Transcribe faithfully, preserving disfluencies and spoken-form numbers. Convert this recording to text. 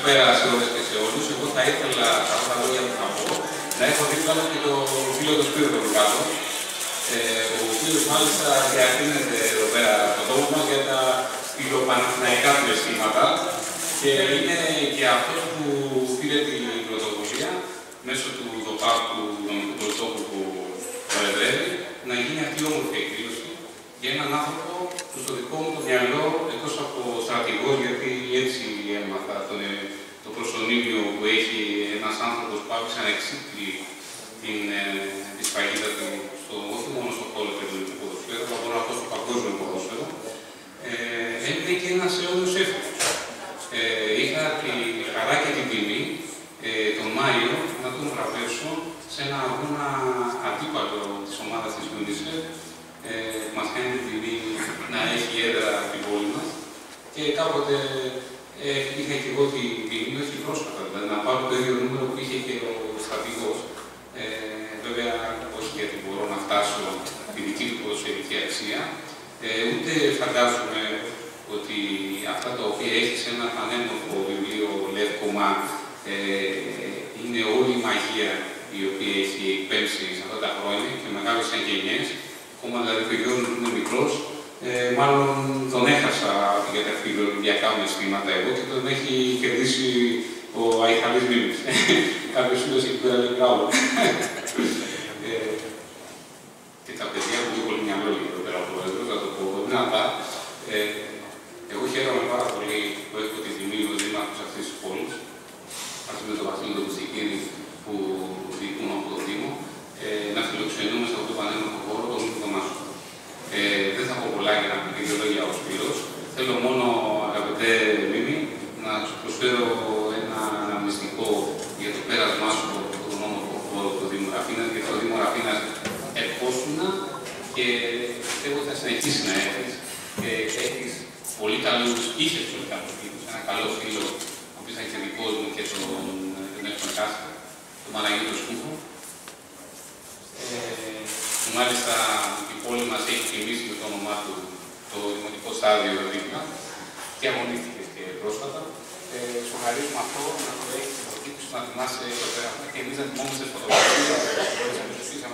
Καλησπέρα σε όλες και σε όλους. Εγώ θα ήθελα, από τα λόγια που θα πω, να έχω δίπλα μου και το φίλο του Σπύρου εδώ κάτω, ε, ο οποίος μάλιστα διατείνεται εδώ πέρα το τόπο μας για τα φιλοπαναθηναϊκά του αισθήματα και είναι και αυτός που πήρε την πρωτοβουλία μέσω του ΔΟΠΑΠ του νομικού προσώπου που προεδρεύει να γίνει αυτή η όμορφη εκδήλωση για έναν άνθρωπο που στο δικό μου το μυαλό, εκτός από στρατηγός, γιατί έτσι έμαθα τον, το προσωνύμιο που έχει ένας άνθρωπος που άφησε ανεξίτηλη την, τη σφαγίδα του, στο, όχι μόνο στο χώρο του ελληνικού ποδοσφαίρου, αλλά μπορώ να πω στο παγκόσμιο ποδόσφαιρο, ε, είναι και ένας αιώνιος έφηβος. Ε, είχα τη χαρά και την τιμή ε, τον Μάιο να τον βραβεύσω σε ένα αγώνα αντίπαλο της ομάδας της UNICEF. Ε, μας κάνει την τιμή να έχει έδρα την πόλη μας και κάποτε ε, είχα και εγώ την τιμή, όχι πρόσφατα, δηλαδή να πάρω το ίδιο νούμερο που είχε και ο στρατηγός. Ε, βέβαια, όχι γιατί μπορώ να φτάσω τη δική του ποδοσφαιρική αξία, ε, ούτε φαντάζομαι ότι αυτά τα οποία έχει σε ένα πανέμορφο βιβλίο Λεύκομα ε, είναι όλη η μαγεία η οποία έχει εκπέμψει σε αυτά τα χρόνια και μεγάλωσαν γενιές. Ακόμα δηλαδή ο γιος μου είναι μικρός, ε, μάλλον τον έχασα για τα φιλοολυμπιακά μου αισθήματα εγώ και τον έχει κερδίσει ο Αϊχαλής Μίμης. Κάποιος φίλος εκεί πέρα λέει μπράβο. ε, και τα παιδιά μου είναι πολύ μυαλό εδώ πέρα από εδώ, θα το πω δυνατά. Ε, εγώ χαίρομαι πάρα πολύ που έχω τη τιμή ως δήμαρχος αυτής της πόλης, μαζί με τον Βασίλη τον Κουστικίνη που διοικούν από το Δήμο, ε, να φιλοξενούμε σε αυτό το πανέμορφο χώρο τον Νίκο Μάσο. Ε, δεν θα πω πολλά για να πει δύο λόγια ο Σπύρος. Θέλω μόνο, αγαπητέ Μίμη, να σου προσφέρω ένα αναμνηστικό για το πέρασμά σου από τον όμορφο χώρο του Δήμου Ραφίνας, γιατί το Δήμο Ραφίνας ερχόσουνα και πιστεύω ότι θα συνεχίσει να έχεις. Και έχεις πολύ καλούς, είχες πολύ καλούς φίλους, ένα καλό φίλο, ο οποίος ήταν και δικός μου και τον Νέξον Κάστα, τον Μαραγίδο Σκούφο. Ε, μάλιστα η πόλη μας έχει τιμήσει με το όνομά του το δημοτικό στάδιο δίπλα και αγωνίστηκε και πρόσφατα. Ε, σου χαρίζουμε αυτό να το έχεις στην προκύπτωση, να θυμάσαι εδώ πέρα και εμείς να θυμόμαστε φωτογραφίες,